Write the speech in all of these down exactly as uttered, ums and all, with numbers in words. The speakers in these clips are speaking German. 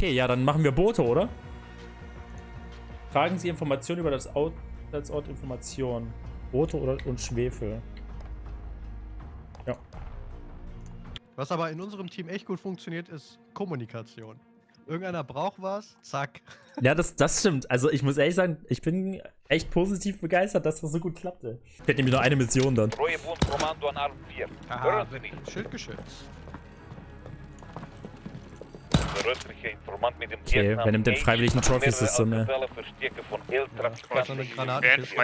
Okay, ja, dann machen wir Boote, oder? Fragen Sie Informationen über das Einsatzort Informationen. Boote oder und Schwefel. Ja. Was aber in unserem Team echt gut funktioniert, ist Kommunikation. Irgendeiner braucht was, zack. Ja, das, das stimmt. Also ich muss ehrlich sagen, ich bin echt positiv begeistert, dass das so gut klappt. Ey. Ich hätte nämlich nur eine Mission dann. Aha, Schildgeschütz. Okay, wer nimmt den freiwilligen Trophy-System, ne? So eine Granatenkiste.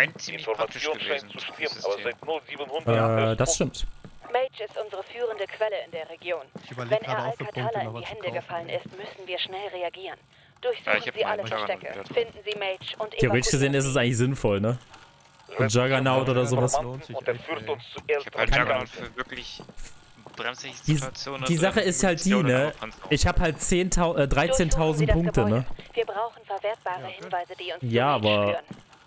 Äh, das stimmt. Mage ist unsere führende Quelle in der Region. Wenn Wenn er er Al-Qatala in die Hände gefallen ist, müssen wir schnell reagieren. Durchsuchen ja, Sie alle Verstecke, finden Sie Mage und theoretisch gesehen ist es eigentlich sinnvoll, ne? Und Juggernaut oder sowas. Lohnt sich echt, ich hab halt Juggernaut für wirklich bremsige Die, Situationen. die Sache ist halt die, ne? Ich habe halt dreizehntausend Punkte, ne? Wir brauchen verwertbare Hinweise, die uns Ja, aber...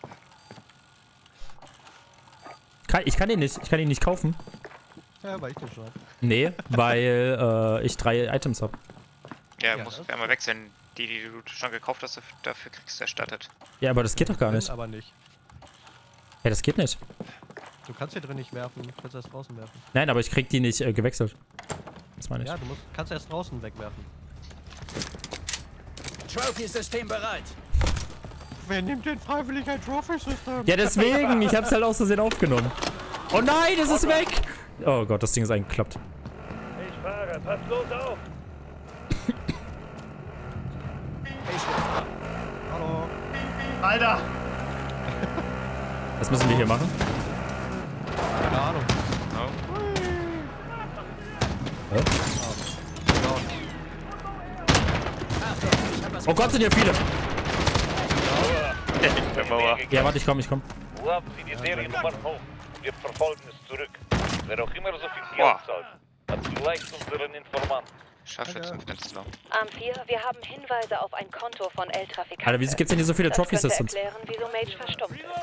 Kann, ich kann ihn nicht, ich kann ihn nicht kaufen. ja, weil ich das schon. Nee, weil äh, ich drei Items habe. Ja, Ja, musst das- du einmal wechseln. Die, die du schon gekauft hast, dafür kriegst du erstattet. Ja, aber das geht doch gar nicht. Aber nicht. Ja, das geht nicht. Du kannst hier drin nicht werfen, du kannst erst draußen werfen. Nein, aber ich krieg die nicht äh, gewechselt. Das meine ich. Ja, du musst, kannst erst draußen wegwerfen. Trophy-System bereit. Wer nimmt denn freiwillig ein Trophy-System? Ja, deswegen. Ich hab's halt aus Versehen aufgenommen. Oh nein, es ist weg! Oh Gott, das Ding ist eingeklappt. Ich fahre, pass los auf! Hallo. Alter! Was müssen wir hier machen? Keine Ahnung. No? Hä? Oh Gott, sind hier viele! Ja, warte, ich komm, ich komm. Laden Sie die Seriennummer hoch. Wir verfolgen es zurück. Wer auch immer so viel Geld Boah. zahlt, hat vielleicht unseren Informanten. Scharfschützenfenster. Am vier, wir haben Hinweise auf ein Konto von El-Trafikanten. Alter, wieso gibt's denn hier so viele Das könnte Trophy-Systems? erklären, wieso Mage verstummt ist.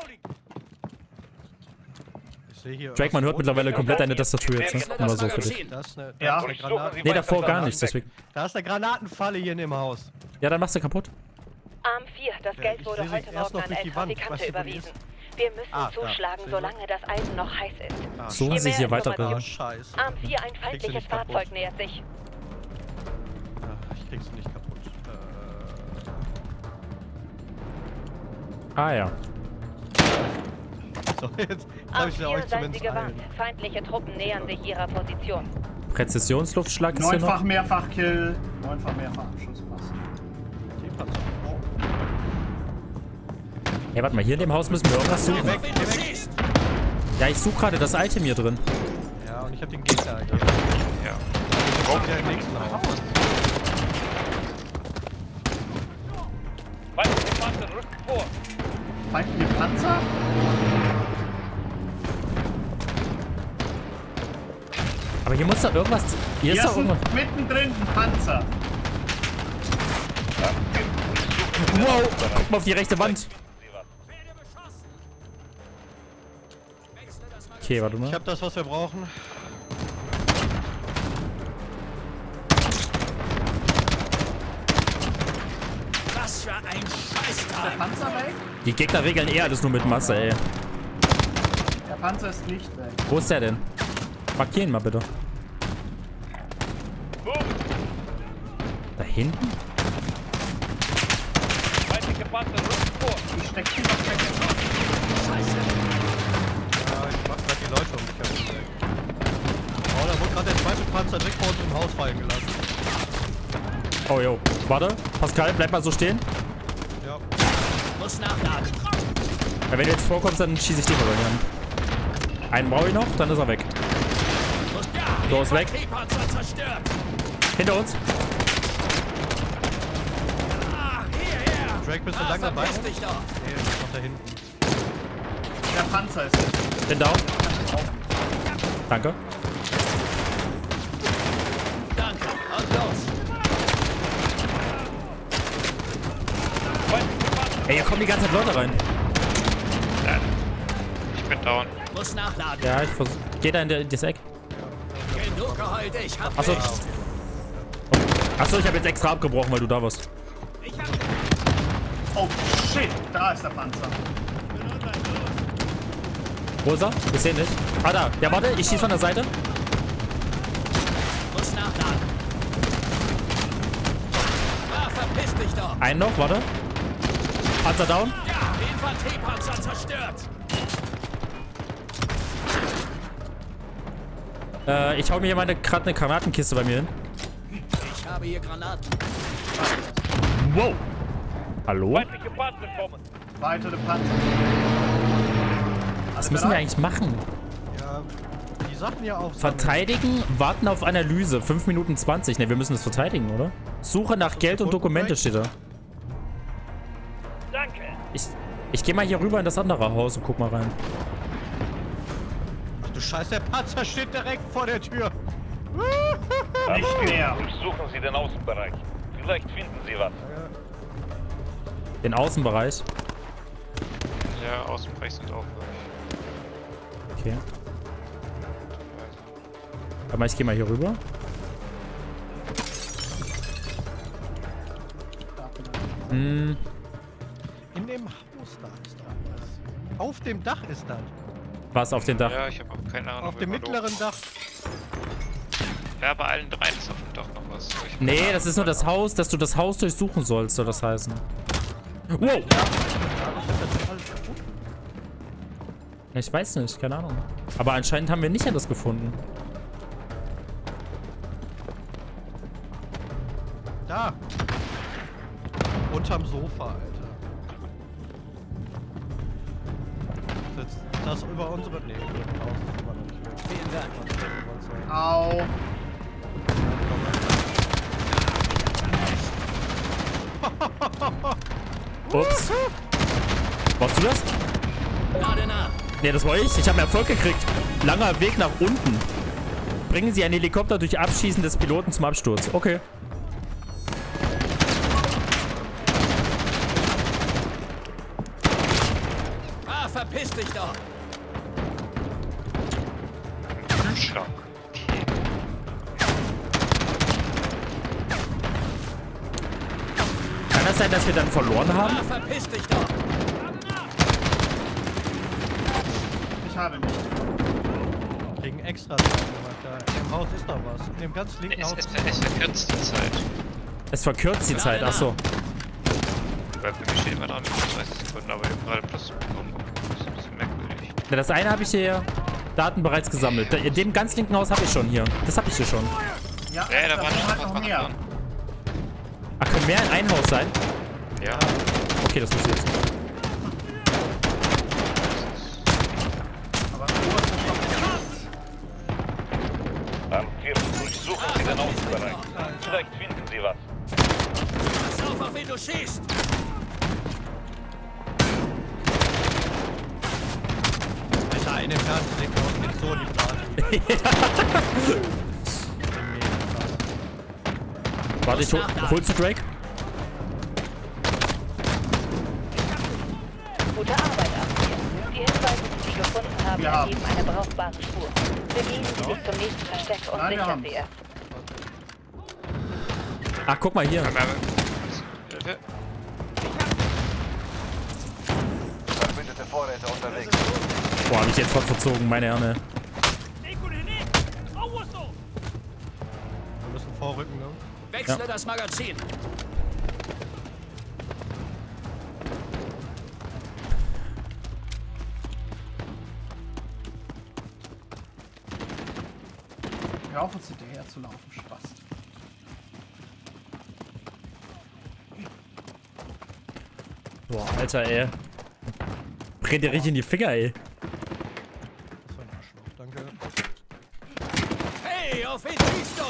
Ich sehe hier. Drake, man hört irgendwas mittlerweile Rotes. komplett deine Tastatur jetzt, ne? Immer so für dich. Da ist eine, da Ja. ist eine Granate. Nee, davor gar nicht, deswegen. Da ist eine Granatenfalle hier in dem Haus. Ja, dann machst du kaputt. Arm vier, das Ja, Geld ich wurde sehe heute sie erst Morgen noch an durch die Wand. Ich weiß El-Trafikante nicht, wo die überwiesen. ist. Wir müssen Ah, da. zuschlagen, Sehen solange das Eisen noch heiß ist. Ah, Suchen Je Sie mehr hier weitere. Ah, Informationen- scheiße. Arm vier, ein Kriegst du feindliches nicht kaputt. Fahrzeug nähert sich. Ah, ich krieg's nicht kaputt. Äh, Ah ja. so, jetzt, jetzt hab Arm ich ja vier, euch seien Sie zumindest gewarnt. allen. Feindliche Truppen nähern sich ihrer Position. Präzisionsluftschlag ist hier noch. Neunfach Mehrfachkill, neunfach Mehrfachabschuss passt. Die Panzer. Hey, warte mal, hier in dem Haus müssen wir irgendwas suchen. Geh weg, geh weg. Ja, ich suche gerade das Item hier drin. Ja, und ich hab den Gegner hier. Ja. Ich brauch wieder im nächsten Haus. Feindliche Panzer rückt vor! Feindliche Panzer? Aber hier muss doch irgendwas... Hier ist Hier doch ist irgendwas... mittendrin ein Panzer. Wow, guck mal auf die rechte Wand. Okay, warte Ich mal. hab das, was wir brauchen. Was für ein Scheißtag. Panzer weg? Die Gegner regeln eher alles nur mit Masse, ey. Der Panzer ist nicht weg. Wo ist der denn? Markier ihn mal bitte. Da hinten? Feindliche Panzer rückt vor! Ich steck die noch weg. Ja, ich mach grad die Leute um mich herum weg. Oh, da wurde gerade der zweite Panzer direkt vor uns im Haus fallen gelassen. Oh, jo. Warte. Pascal, bleib mal so stehen. Ja. Muss nachladen. Ja, wenn du jetzt vorkommst, dann schieße ich dich mal an. Einen brauche ich noch, dann ist er weg. Muss ja. So, ist weg. Panzer zerstört. Hinter uns. Ah, hierher. Drake, bist du Ah, lang dabei? verpiss dich doch. Nee, ist noch da hinten. Der Panzer ist weg. Bin down. Danke. Danke. Und los. Ey, hier kommen die ganze Zeit Leute rein. Ich bin down. Muss nachladen. Ja, ich versuch. Geh da in der- das Eck. Genug geheult, ich hab Achso. dich. Achso, ich habe jetzt extra abgebrochen, weil du da warst. Oh shit, da ist der Panzer. Wo ist er? Ich sehe nicht. Ah, da. Ja, warte, ich schieße von der Seite. Muss nachladen. Ah, verpiss dich doch. Einen noch, warte. Panzer down. Ja, Infanteriepanzer zerstört. Äh, ich hau mir hier meine gerade eine Granatenkiste bei mir hin. Ich habe hier Granaten. Wow. Hallo? Feindliche Panzer kommen. Weitere Panzer. Was müssen wir eigentlich machen? Ja, die Sachen ja auch. Verteidigen, warten auf Analyse. fünf Minuten zwanzig. Ne, wir müssen das verteidigen, oder? Suche nach Geld und Dokumente steht da. Danke. Ich, ich gehe mal hier rüber in das andere Haus und guck mal rein. Ach du Scheiße, der Panzer steht direkt vor der Tür. Nicht mehr. Durchsuchen Sie den Außenbereich. Vielleicht finden Sie was. Den Außenbereich. Ja, Außenbereich sind auch durch. Okay. Aber ich gehe mal hier rüber. Hm. In dem Haus da ist da was. Auf dem Dach ist das. Was auf dem Dach? Ja, ich habe auch keine Ahnung. Auf dem wer mittleren Dach. Ja, bei allen dreien ist auf dem Dach noch was. Ich hab Nee, keine das ist nur das Haus, dass du das Haus durchsuchen sollst, soll das heißen. Wow! Ich weiß nicht, keine Ahnung. Aber anscheinend haben wir nicht alles gefunden. Da. Unterm Sofa, Alter. Das ist jetzt das über unsere. Nee, über das Haus ist immer noch nicht weg. Vielen Dank. Au. Ups. Warst du das? Lade nach. Nee, das war ich. Ich habe Erfolg gekriegt. Langer Weg nach unten. Bringen Sie einen Helikopter durch Abschießen des Piloten zum Absturz. Okay. Ah, verpiss dich doch. Kühlschrank. Kann das sein, dass wir dann verloren haben? Ah, verpiss dich doch. Ich habe nicht. Kriegen extra Sachen gemacht. Da in dem Haus ist noch was. In dem ganz linken Es, Haus es, ist noch es was. verkürzt die Zeit. Es verkürzt die Zeit, achso. Weil bei mir steht immer dran mit dreißig Sekunden, aber ich habe gerade plus bekommen. Das ist ein bisschen merkwürdig. Ja, das eine habe ich hier Daten bereits gesammelt. In dem ganz linken Haus habe ich schon hier. Das habe ich hier schon. Ja, Ja, da da waren sind halt noch noch ein paar mehr. dran. Ach, können mehr in ein Haus sein? Ja. Okay, das wusste ich jetzt. Aber wo ist das noch? Am vierten durchsuchen Sie den Außenbereich. Vielleicht finden Sie was. Pass auf, auf wen du schießt. Alter, in dem ganz linken Haus geht so die Party. Warte, ich hol, holst du Drake? Gute Arbeit, Abwehr. Die Hinweise, die Sie gefunden haben, Wir haben ergeben eine brauchbare Spur. Begeben Sie sich zum nächsten Versteck und Nein, wir sichern haben's. Sie es. Ach, guck mal hier. Aber- Hilfe. Verbündete Vorräte unterwegs. Boah, hab ich jetzt voll verzogen, meine Herne. Wir müssen vorrücken, ne? Wechsle Ja. das Magazin. Hör auf, uns hinterher zu laufen, Spaß. Boah, Alter, ey. Brennt dir richtig in die Finger, ey. Das war ein Arschloch, danke. Hey, auf wen schießt du?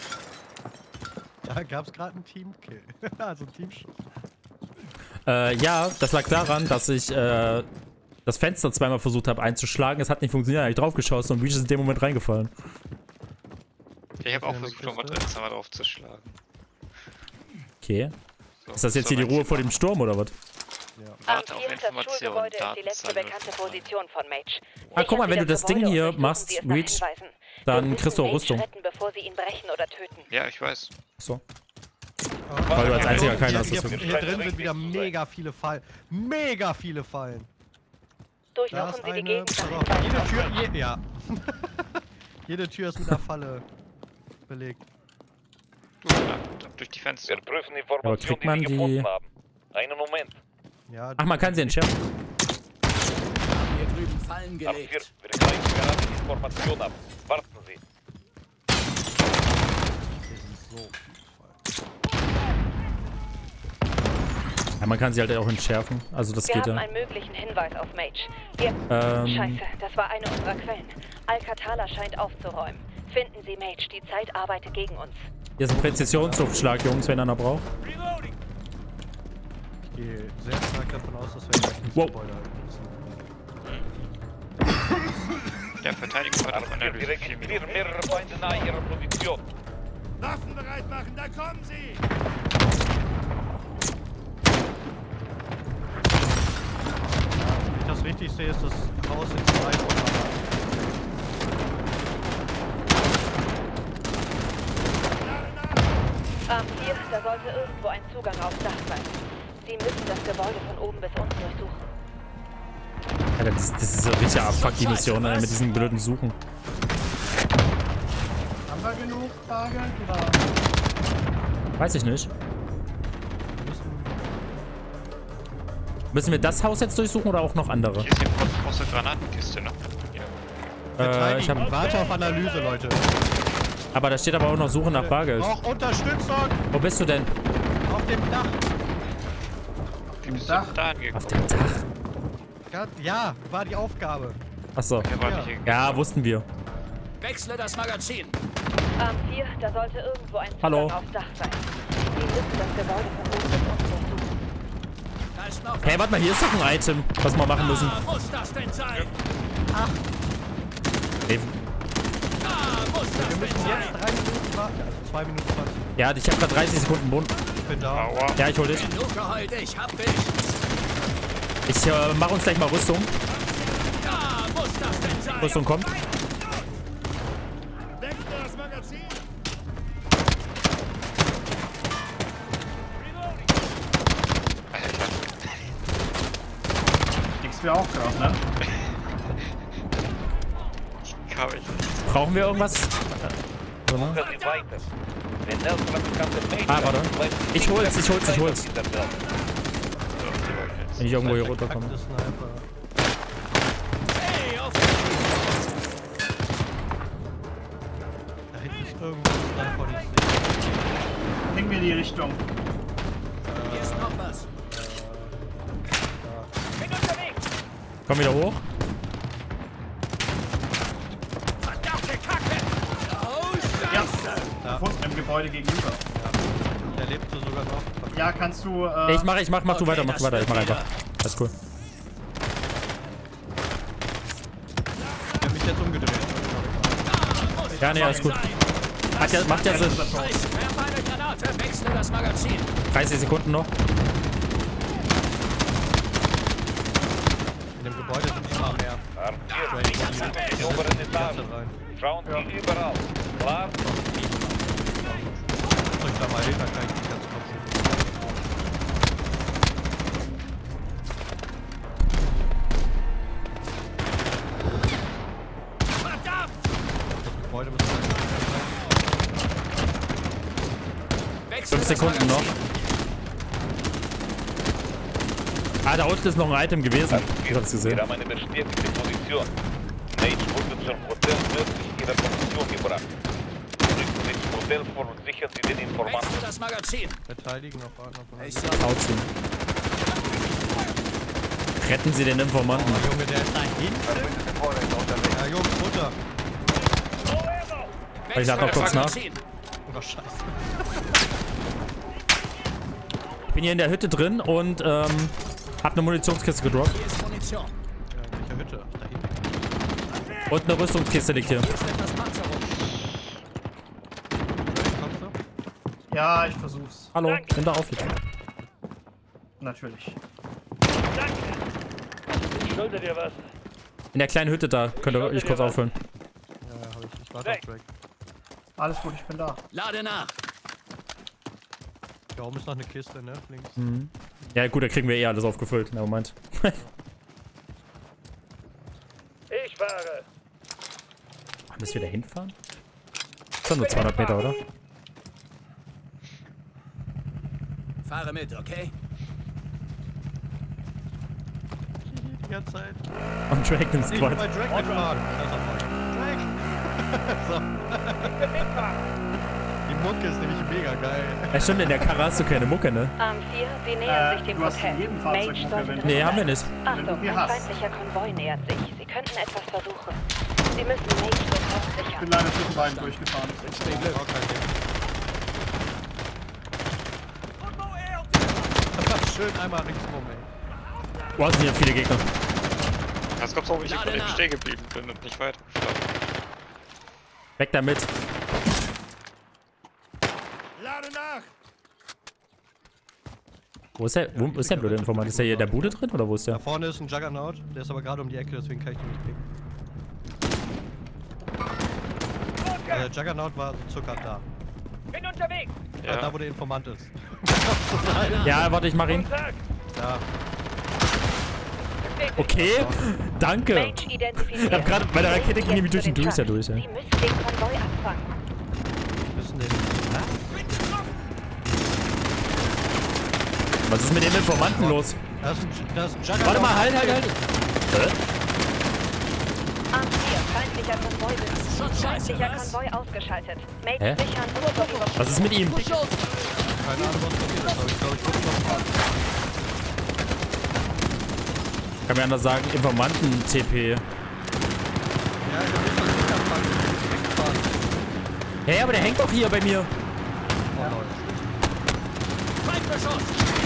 Da gab's gerade einen Teamkill. Also ein Teamschuss. Äh, ja, das lag daran, dass ich, äh, das Fenster zweimal versucht habe einzuschlagen. Es hat nicht funktioniert, hab ich draufgeschossen und Reach ist in dem Moment reingefallen. Ich habe auch in der versucht, nochmal Kiste? dreimal drauf zu schlagen. Okay. So, Ist das jetzt soll hier die man Ruhe vor dem Sturm, oder was? Am Warte auf Vierter Informationen. Schulgebäude ist die Daten letzte sammeln. bekannte Position von Mage. Ah, guck mal, Sichern wenn Sie du das Ding Gebäude hier und machst, durchsuchen Sie es nach Reach, Hinweisen. dann Wir müssen kriegst du auch Mage Rüstung. retten, bevor Sie ihn brechen oder töten. Ja, ich weiß. So. Weil du als einziger keiner hast. Hier, Deswegen. hier drin sind wieder mega viele Fallen. Mega viele Fallen. Da Durchsuchen ist Sie die eine. Gegend Pass nach auf, jede Hinweisen. Tür. Je, ja. Jede Tür ist mit einer Falle belegt. Durch die Fenster. Wir prüfen die Aber Informationen, kriegt man die wir die- gefunden haben. Einen Moment. Ja, Ach, man kann sie entschärfen. Hier drüben Fallen Ab vier, gelegt. wir gleichen gerade die Information ab. Warten Sie. hier sind so viele Fallen. Ja, man kann sie halt auch entschärfen. Also das Wir geht haben ja. einen möglichen Hinweis auf Mage. Wir... Ähm, Scheiße, das war eine unserer Quellen. Al-Qatala scheint aufzuräumen. Finden Sie Mage, die Zeit arbeitet gegen uns. hier ist ein Präzisionsluftschlag, Jungs, wenn einer braucht. Ich gehe sehr stark davon aus, dass wir gleich ins Wow. Gebäude halten müssen. Ja, Verteidigung hat auch Wir Analyse. vier registrieren Minuten. mehrere Feinde nahe Ihrer Position. Waffen bereit machen, da kommen sie! Wenn ich das richtig sehe, ist das Haus in zwei Runden. Arm vier, da sollte irgendwo ein Zugang aufs Dach sein. Sie müssen das Gebäude von oben bis unten durchsuchen. Alter, das, das ist so richtig abfuck, die Mission, ey, mit diesen blöden Suchen. Haben wir genug Bargeld oder? Weiß ich nicht. Müssen wir das Haus jetzt durchsuchen oder auch noch andere? Hier ist die gro- große Granatenkiste noch. Ja. Äh, ich hab, Warte auf Analyse, Leute. aber da steht aber auch noch Suche nach Bargeld. Braucht Unterstützung Wo bist du denn? auf dem Dach. Wie bist Dach. du da angekommen? Auf dem Dach? Ja, Ja, war die Aufgabe. Achso. Der war Ja. nicht hier. Ja, wussten wir. Wechsle das Magazin. Arm vier, da sollte irgendwo ein Zugang Hallo. aufs Dach sein. Sie müssen das Gebäude von oben bis unten durchsuchen. Da ist noch... Hey, warte mal, hier ist doch ein Item, was wir machen müssen. Da muss das denn sein? Hey, Da muss das Wir müssen denn jetzt sein? drei Minuten warten. Also zwei Minuten zwanzig. ja, ich hab grad dreißig Sekunden Bund. Ich bin da. Aua. Ja, ich hol dich. Genug geheult, ich hab dich. Ich äh, mach uns gleich mal Rüstung. Da muss das denn sein? Rüstung kommt. Wechsle das Magazin. Kriegst wir auch gerade, ne? Kann ich nicht. Brauchen wir irgendwas? Suchen Sie weiter. Der Nelson Ah, warte. Ich hol's, ich hol's, ich hol's. Wenn ich irgendwo hier runterkomme. Verkackte Sniper. Hey, auf Da hinten ist irgendwo ein Sniper, den ich sehe. Bring mir die Richtung. hier ist noch was. Komm wieder hoch. Verdammte Kacke. Oh, Scheiße. Ja. Gefunden im Gebäude gegenüber. Der lebte sogar noch. Ja, kannst du. Äh, Ich mach, ich mach, mach du Okay, weiter, mach du das weiter. Ich mach wird einfach. Das ist cool. Der hat mich jetzt umgedreht. Da muss Ja, das nee, alles denn gut. sein. Hat ja, macht ja Sinn. Scheiß, werf eine Granate. Wechsle das Magazin. dreißig Sekunden noch. In dem Gebäude sind immer mehr. Arm vier, die oberen Etagen. rein. Schauen Sie überall. Klar? Drück da mal hin, dann kann ich die ganz kurz sehen. Verdammt. Das Gebäude muss sein. Wechsle Fünf das Sekunden noch. Magazin. Ah, da unten ist noch ein Item gewesen. Ich hab's gesehen. Wir haben eine bestätigte Position. Nate wurde zum Hotel nördlich Ihrer Position gebracht. Rücken Sie zum Hotel vor und sichern Sie den Informanten. Wechsle das Magazin. Verteidigen auf Warten auf Ich Analyse. soll Ausziehen. Retten Sie den Informanten. Oh, Junge, der ist da hinten. Ja, Jungs, runter. Ich lade noch Wechsle kurz das nach. Magazin. Oh, scheiße. Ich bin hier in der Hütte drin und ähm, hab eine Munitionskiste gedroppt. Hier ist Munition. Ja, in welcher Hütte? Ach, da hinten. Und eine Rüstungskiste liegt hier. Hier ist etwas Panzerung. Kommst du? ja, ich versuch's. Hallo, nimm da auf jetzt. Natürlich. In der kleinen Hütte da. Könnt ihr wirklich kurz auffüllen. Ja, ja, hab ich. Ich warte auf Drake. Alles gut, ich bin da. Lade nach. Da oben ist noch eine Kiste, ne? Links. Mhm. Ja gut, da kriegen wir eh alles aufgefüllt. Na, Moment. Ich fahre. Müssen wir da hinfahren? Das sind nur zweihundert Meter, oder? Fahre mit, okay? Die ganze Zeit. Und Drake nimmt Ich bin bei Squad. Drake mitfahren. Da ist er voll. Drake! So. Die Mucke ist nämlich mega geil. Ja stimmt, in der Karre hast du keine Mucke, ne? Arm vier, Sie nähern Äh, sich dem du hast Hotel. in jedem Mage Fahrzeug sollte Mucke, drin wenn- Nee, haben wir sein. nicht. Wenn Achtung, du die ein hast. feindlicher Konvoi nähert sich. Sie könnten etwas versuchen. Sie müssen Mage sofort Ich bin sichern. leider zwischen beiden durchgefahren. Auch kein Ding. Einfach schön einmal ringsrum, ey. Boah, sind hier viele Gegner. Das kommt warum ich Lade von dem nach. stehen geblieben bin und nicht weiter. Weg damit. Lade nach. Wo ist der, wo ist der blöde Informant? Ist der hier in der Bude drin oder wo ist Da der? vorne ist ein Juggernaut, der ist aber gerade um die Ecke, deswegen kann ich den nicht picken. Der Juggernaut war so circa da. Bin unterwegs. Ja. Da, Ja. wo der Informant ist. Ja, warte, ich mach ihn. Da. Okay, danke. Mage Ich identifiziert. hab gerade, meine Rakete ging nämlich durch den Jetzt Durch zu ja durch, ja. Sie müssen den Konvoi abfangen. Müssen den. Was ist mit dem Informanten los? Da ist ein, da ist ein Juggernaut. Warte mal, halt, halt, halt. Arm vier, feindlicher Konvoi ist Schon scheiße, feindlicher was? Konvoi ausgeschaltet. Mage Hä? sichern und zur Überprüfung. Was ist mit ihm? Keine Ahnung, was passiert ist, aber ich glaube, ich gucke noch mal. Kann mir anders sagen, Informanten-T P. Ja, ich hab nicht so sicher fahren. Wegfahren. Hä, aber der hängt doch hier bei mir. Oh, Leute. Feindbeschuss!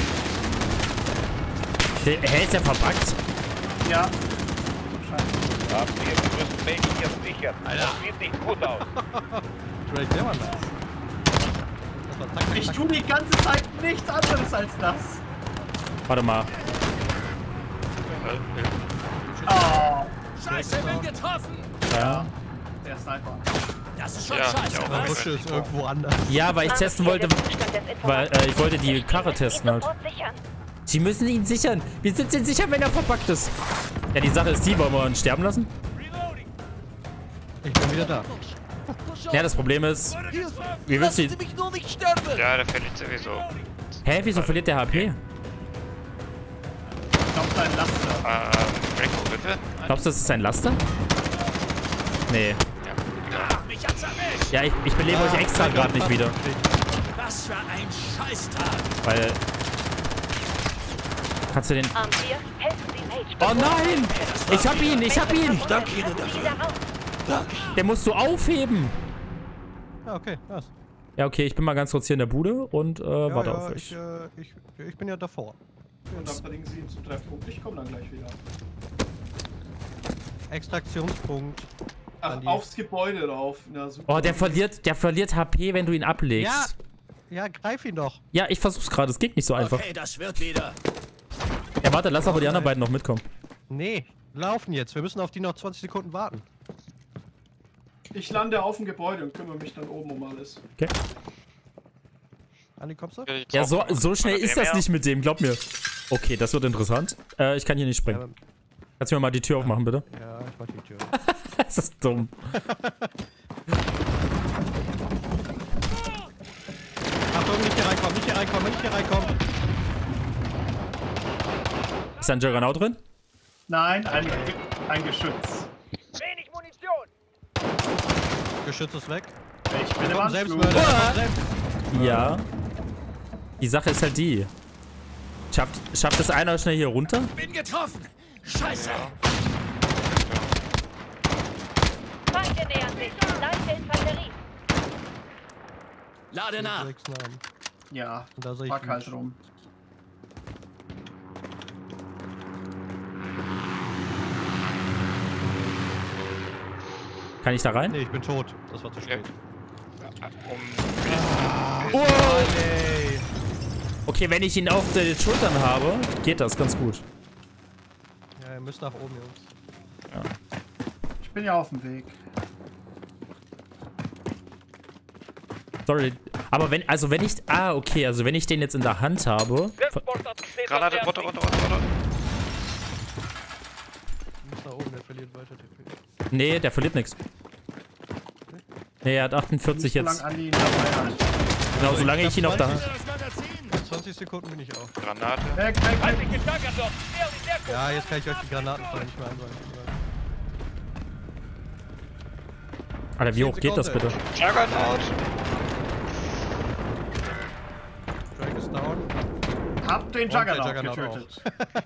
Der, hä, ist der verbuggt? Ja. Ab wir müssen Mädchen jetzt sichern. Das sieht nicht gut aus. Drake, der war nice. Das war zack, zack, Ich zack. tue die ganze Zeit nichts anderes als das. Warte mal. Oh, Scheiße, bin getroffen! Ja. der Sniper. Das ist schon Ja, scheiße, ja, Der was? Busche ist irgendwo anders. Ja, weil ich Arm testen vier, wollte, der Zustand des weil Informanten. äh, ich wollte die Karre Sie müssen ihn testen halt. sofort sichern. Sie müssen ihn sichern. Wir sind ihn sicher, wenn er verbuggt ist. Ja, die Sache ist die, wollen wir ihn sterben lassen? Ich bin wieder da. Ja, das Problem ist, wie willst du... Ja, der verliert sowieso. Hä, wieso verliert der H P? Ich glaube, sein Laster. Ähm, Rico, bitte? Glaubst du, das ist ein Laster? Nee. Ach, mich hat's erwischt! Ja, ich, ich belebe euch extra gerade nicht wieder. Was für ein Scheißtag! Weil... Kannst du den... Arm vier, helfen Sie Mage. Oh nein! Ich hab ihn, ich hab ihn! Danke Ihnen dafür. Den musst du aufheben! Ja, okay, was? Ja, okay, ich bin mal ganz kurz hier in der Bude und äh, Ja, warte ja, auf ich, euch. äh, ich, ich bin ja davor. Und dann bringen sie ihn zum Treffpunkt. Ich komme dann gleich wieder. Extraktionspunkt. Ach, An die- aufs Gebäude rauf. Na, super. Oh, der verliert, der verliert H P, wenn du ihn ablegst. Ja! Ja, greif ihn doch. Ja, ich versuch's gerade, es geht nicht so einfach. Okay, das wird wieder. Ja, warte, lass aber die anderen beiden noch mitkommen. Nee, laufen jetzt. Wir müssen auf die noch zwanzig Sekunden warten. Ich lande auf dem Gebäude und kümmere mich dann oben um alles. Okay. Andi, kommst du? Ja, so, so schnell ist das mehr. nicht mit dem, glaub mir. Okay, das wird interessant. Äh, ich kann hier nicht Ja, springen. Kannst du mir mal die Tür aufmachen, bitte? ja, ich mach die Tür. Das ist dumm. Achtung, nicht hier reinkommen, nicht hier reinkommen, nicht hier reinkommen. Ist da ein Juggernaut drin? Nein, ein, ein Geschütz. Wenig Munition. Geschütz ist weg. Ich bin im Komm, Anflug. Selbstmörder. komm, selbst. Ja. Die Sache ist halt die. Schafft, schafft es einer schnell hier runter? Bin getroffen! Scheiße! Feinde nähern sich. Leichte Infanterie. Lade nach! Sechs Namen. Ja, Und da sehe ich pack halt ihn. rum. Kann ich da rein? Nee, ich bin tot. Das war zu spät. Um, Ey. Okay, wenn ich ihn auf den Schultern habe, geht das ganz gut. Ja, ihr müsst nach oben, Jungs. Ich bin ja auf dem Weg. Sorry. Aber wenn, also wenn ich, ah, okay, also wenn ich den jetzt in der Hand habe. Granate, runter, runter, runter, runter. Du musst nach oben, der verliert weiter T P. Nee, der verliert nichts. Nee, er hat achtundvierzig Nicht so jetzt. lang an die dabei hat. Genau, solange ich ihn noch da. zwanzig Sekunden bin ich auch. Granate. Weg, weg, weg. Ja, jetzt kann ich euch die Granatenfall nicht mehr einsammeln. Alter, wie hoch geht das bitte? Juggernaut. Drag ist down. Hab den Und der Juggernaut Juggernaut getötet.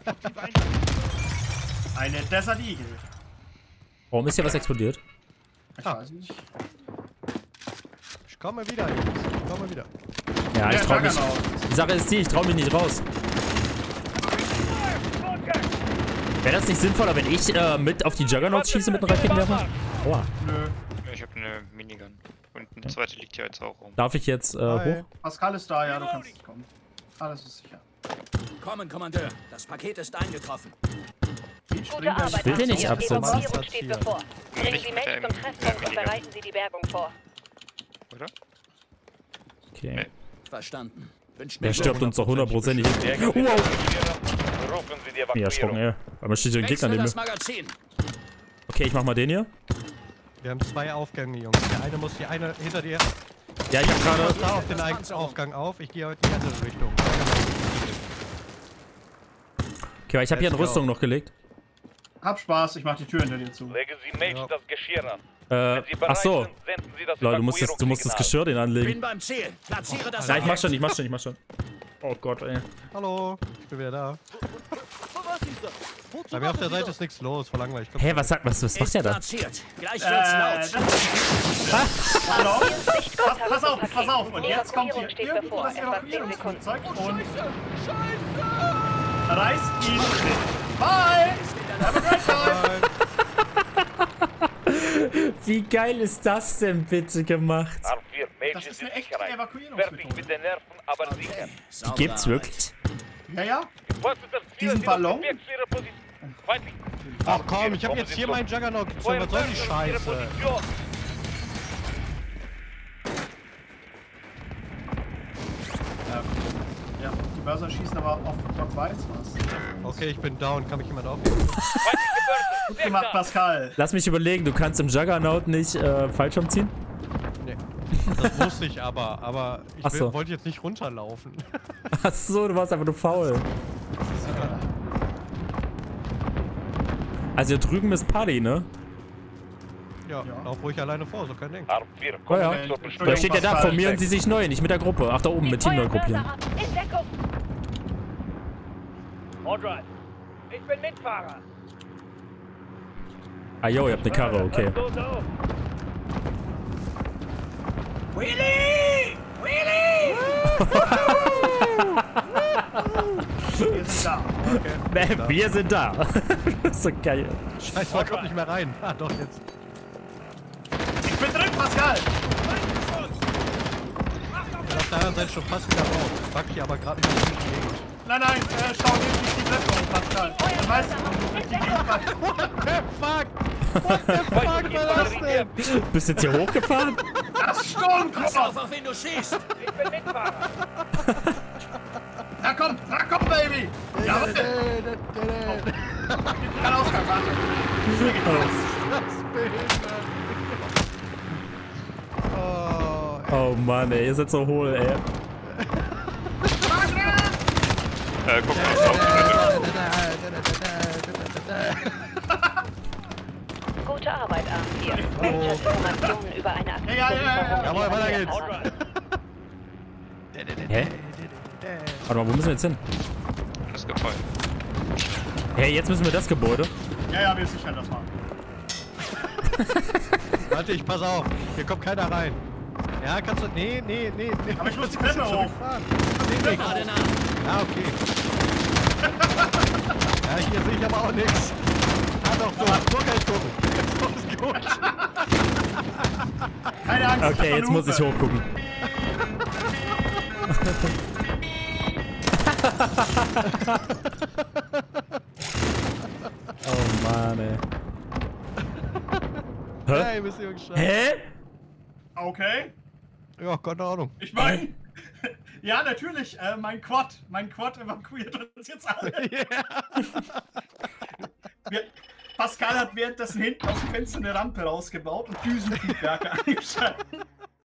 Eine Desert Eagle. Warum ist hier was explodiert? Ich Ah. weiß nicht. Ich komme wieder, Jungs. Ich komme wieder. Ja, ich Der trau mich. Juggernaut. Die Sache ist die, ich trau mich nicht raus. Wäre das nicht sinnvoller, wenn ich äh, mit auf die Juggernauts schieße mit einem Raketenwerfer? Aua. Nö. Ich habe eine Minigun. Und eine zweite liegt hier jetzt auch rum. Darf ich jetzt äh, Hi. hoch? Pascal ist da, ja, du kannst kommen. Alles ist sicher. Kommen, Kommandeur. Das Paket ist eingetroffen. Gute Arbeit. will den nicht Arthur. absetzen. Evakuierung steht bevor. Bringen Nicht Sie mit Mate der- zum Treffpunkt und Minigun. bereiten Sie die Bergung vor. Oder? Okay. Nee. Verstanden. Wünscht Der mir stirbt uns doch hundertprozentig. Wow. Rufen Sie die Ja, erschrocken, Evakuierung. ey. Aber steht hier ein Gegner Wechsle neben das mir. Magazin. Okay, ich mach mal den hier. Wir haben zwei Aufgänge, Jungs. Der eine muss die eine hinter dir. Ja, ich hab gerade. Pass da auf den einen Aufgang auf. Ich gehe heute in die andere Richtung. Okay, weil ich habe hier eine Let's go. Rüstung noch gelegt. Hab Spaß, ich mach die Tür hinter dir zu. Legen Sie Mage Ja. das Geschirr an. Äh, Wenn Sie bereit ach so. sind, senden Sie das Leute, du musst das, du musst das Evakuierungssignal. Geschirr den anlegen. Bin beim Ziel. Platziere das Ja, ich mach Objekt. schon, ich mach schon, ich mach schon. Oh Gott, ey. Hallo, ich bin wieder da. Bei mir auf der Seite ist nichts los, voll langweilig. Komm, Hä, was, hat- was, was macht Ist der da? platziert. Gleich Äh, wird's das laut. Hallo? Sicht Pass, Kontakt pass zum auf, Paket. pass auf. Und jetzt kommt hier Evakuierung steht irgendwo bevor. das Etwa zehn Sekunden. Evakuierungsflugzeug und reißt ihn mit. Bye! Have a great time! Wie geil ist das denn bitte gemacht? R vier, Mage Das ist ist in eine echte Sicherheit. Fertig Evakuierungsmethode. mit den Nerven, aber sicher. Saubere Gibt's Arbeit. wirklich? Ja, ja. Was ist das Ziel? Diesen Sie Ballon? auf dem Weg zu Ihrer Position. Feindlich. Ach komm, ich hab jetzt hier meinen Juggernaut gezogen. Was soll die Scheiße? Ja, ja. Die Börser schießen aber auf Block weiß was. Okay, ich bin down. Kann mich jemand aufheben? Gut gemacht, Pascal. Lass mich überlegen, du kannst im Juggernaut nicht äh, Fallschirm ziehen? Nee. Das wusste ich aber, aber ich Ach so. will, wollte jetzt nicht runterlaufen. Achso, du warst einfach nur faul. Also hier drüben ist Party, ne? Ja, Ja. lauf ruhig alleine vor, so kein Ding. R vier, Oh kommen ja. Sie zur Da Bestellung. steht ja da, Pascal, formieren weg. sie sich neu, nicht mit der Gruppe. Ach, da oben, mit Team neu gruppieren. Ab. In Deckung. Alright. Ich bin Mitfahrer. Ah, jo, ihr habt eine Karre, okay. So, so. Willy! Willy! Wir sind da. Okay. Nee, wir sind da. Das ist so geil. Scheiße, man kommt nicht mehr rein. Ah, doch, jetzt. Ich bin drin, Pascal. Ich bin auf der anderen Seite schon fast wieder raus. Ich wackel hier aber gerade nicht durch die Gegend. Nein, nein, äh, schau dir nicht die Treppe um, Pascal. Dann weißt du, warum du durch die Gegend weißt. What the fuck? What the fuck war das denn? Bist du jetzt hier hochgefahren? Das Sturm Pass kommt. auf, auf wen du schießt. Ich bin Mitfahrer. Na komm, na komm, Baby. Jawohl. Kein Ausgang, warte. Oh, ey. Oh Mann, ey, ihr seid so hohl, ey. Äh, guck mal, was auf. Gute Arbeit, A vier. Rangers Informationen über eine aktive Ja, ja, ja, ja. Lieferung. Jawohl, weiter geht's. Hä? Warte mal, wo müssen wir jetzt hin? Das gefallen. Hey, jetzt müssen wir das Gebäude. Ja, ja, wir sichern das mal. Warte, ich pass auf. Hier kommt keiner rein. Ja, kannst du. Nee, nee, nee, nee. Aber ich muss die Kannst du Treppe hoch. zurückfahren. Nee, nee. Gerade nach. Ja, okay. Ja, hier sehe ich aber auch nichts. Ah, doch, so. So kann ich gucken. So ist gut. Keine Angst. Okay, ich hab jetzt eine muss ich Hupe. hochgucken. Oh Mann, ey. Hä? Hey, bist du geschafft. Hä? Okay. Ja, keine Ahnung. Ich meine, ja, natürlich, äh, mein Quad. Mein Quad evakuiert uns jetzt alle. Wir, Pascal hat währenddessen hinten aus dem Fenster eine Rampe rausgebaut und Düsentriebwerke angeschaltet.